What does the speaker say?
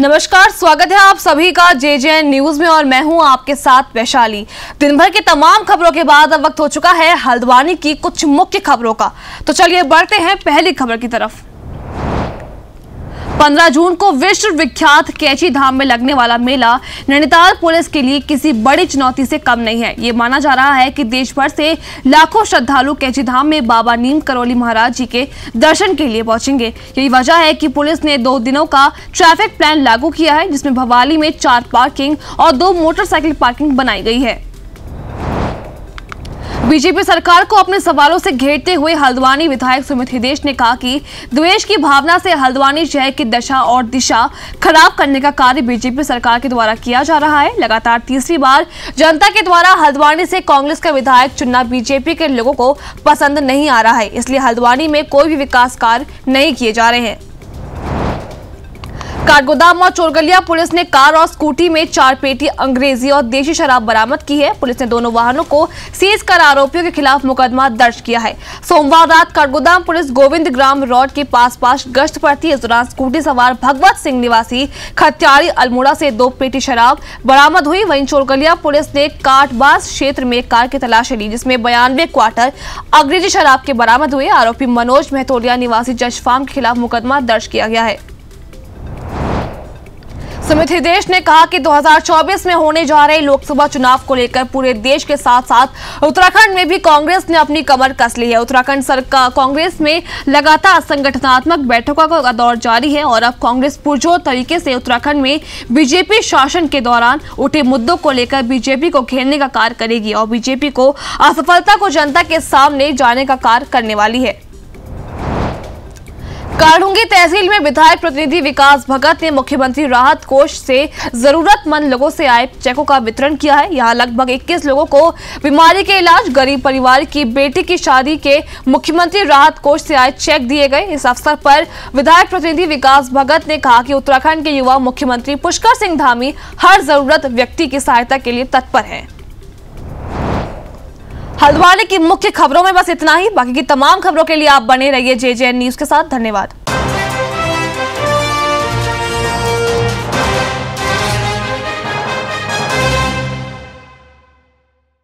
नमस्कार, स्वागत है आप सभी का JJN न्यूज में और मैं हूं आपके साथ वैशाली। दिन भर की तमाम खबरों के बाद अब वक्त हो चुका है हल्द्वानी की कुछ मुख्य खबरों का। तो चलिए बढ़ते हैं पहली खबर की तरफ। 15 जून को विश्व विख्यात कैची धाम में लगने वाला मेला नैनीताल पुलिस के लिए किसी बड़ी चुनौती से कम नहीं है। ये माना जा रहा है कि देश भर से लाखों श्रद्धालु कैची धाम में बाबा नीम करौली महाराज जी के दर्शन के लिए पहुंचेंगे। यही वजह है कि पुलिस ने 2 दिनों का ट्रैफिक प्लान लागू किया है, जिसमें भवाली में 4 पार्किंग और 2 मोटरसाइकिल पार्किंग बनाई गई है। बीजेपी सरकार को अपने सवालों से घेरते हुए हल्द्वानी विधायक सुमित हिदेश ने कहा कि द्वेष की भावना से हल्द्वानी शहर की दशा और दिशा खराब करने का कार्य बीजेपी सरकार के द्वारा किया जा रहा है। लगातार तीसरी बार जनता के द्वारा हल्द्वानी से कांग्रेस का विधायक चुनना बीजेपी के लोगों को पसंद नहीं आ रहा है, इसलिए हल्द्वानी में कोई भी विकास कार्य नहीं किए जा रहे हैं। काठगोदाम और चोरगलिया पुलिस ने कार और स्कूटी में 4 पेटी अंग्रेजी और देशी शराब बरामद की है। पुलिस ने दोनों वाहनों को सीज कर आरोपियों के खिलाफ मुकदमा दर्ज किया है। सोमवार रात काठगोदाम पुलिस गोविंद ग्राम रोड के पास गश्त पर थी। इस दौरान स्कूटी सवार भगवत सिंह निवासी खत्यारी अल्मोड़ा से 2 पेटी शराब बरामद हुई। वहीं चोरगलिया पुलिस ने काटबाज क्षेत्र में कार की तलाशी ली, जिसमें 92 क्वार्टर अंग्रेजी शराब के बरामद हुए। आरोपी मनोज महतोलिया निवासी जज फार्म के खिलाफ मुकदमा दर्ज किया गया है। सुमित हिदेश ने कहा कि 2024 में होने जा रहे लोकसभा चुनाव को लेकर पूरे देश के साथ साथ उत्तराखंड में भी कांग्रेस ने अपनी कमर कस ली है। उत्तराखंड सरकार कांग्रेस में लगातार संगठनात्मक बैठकों का दौर जारी है और अब कांग्रेस पुरजोर तरीके से उत्तराखंड में बीजेपी शासन के दौरान उठे मुद्दों को लेकर बीजेपी को घेरने का कार्य करेगी और बीजेपी को असफलता को जनता के सामने जाने का कार्य करने वाली है। कारढूंगी तहसील में विधायक प्रतिनिधि विकास भगत ने मुख्यमंत्री राहत कोष से जरूरतमंद लोगों से आए चेकों का वितरण किया है। यहां लगभग 21 लोगों को बीमारी के इलाज, गरीब परिवार की बेटी की शादी के मुख्यमंत्री राहत कोष से आए चेक दिए गए। इस अवसर पर विधायक प्रतिनिधि विकास भगत ने कहा कि उत्तराखंड के युवा मुख्यमंत्री पुष्कर सिंह धामी हर जरूरत व्यक्ति की सहायता के लिए तत्पर है। हल्द्वानी की मुख्य खबरों में बस इतना ही। बाकी की तमाम खबरों के लिए आप बने रहिए JJN न्यूज के साथ। धन्यवाद।